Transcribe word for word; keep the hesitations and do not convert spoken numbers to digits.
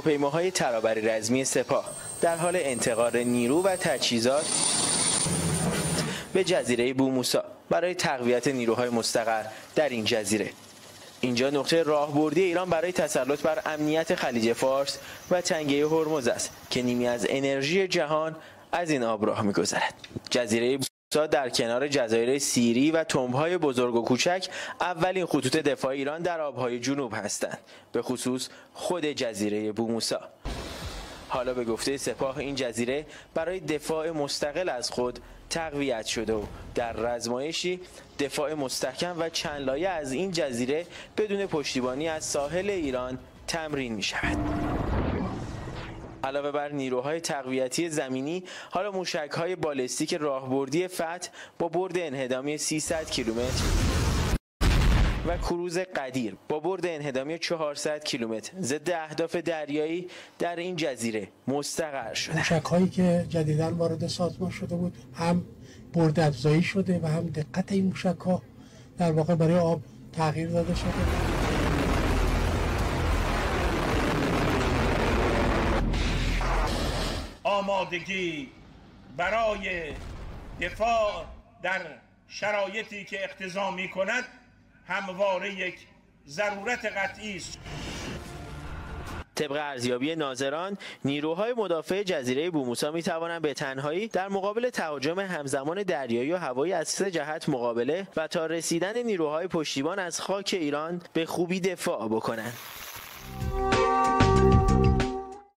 هواپیماهای ترابری رزمی سپاه در حال انتقال نیرو و تجهیزات به جزیره بوموسا برای تقویت نیروهای مستقر در این جزیره. اینجا نقطه راهبردی ایران برای تسلط بر امنیت خلیج فارس و تنگه هرمز است که نیمی از انرژی جهان از این آب راه می‌گذرد. جزیره بوموسا در کنار جزایر سیری و تنبهای بزرگ و کوچک اولین خطوط دفاع ایران در آبهای جنوب هستند، به خصوص خود جزیره بوموسا. حالا به گفته سپاه این جزیره برای دفاع مستقل از خود تقویت شده و در رزمایشی دفاع مستحکم و چند لایه از این جزیره بدون پشتیبانی از ساحل ایران تمرین می شود. علاوه بر نیروهای تقویتی زمینی، حالا موشک‌های بالستیک راهبردی فتح با برد انهدامی سیصد کیلومتر و کروز قدیر با برد انهدامی چهارصد کیلومتر ضد اهداف دریایی در این جزیره مستقر شده. موشک‌هایی که جدیداً وارد سازمان شده بود هم برد افزایی شده و هم دقت این موشک‌ها در واقع برای آب تغییر داده شده. آمادگی برای دفاع در شرایطی که اقتضا می‌کند همواره یک ضرورت قطعی است. طبق ارزیابی ناظران، نیروهای مدافع جزیره بوموسا می توانند به تنهایی در مقابل تهاجم همزمان دریایی و هوایی از سه جهت مقابله و تا رسیدن نیروهای پشتیبان از خاک ایران به خوبی دفاع بکنند.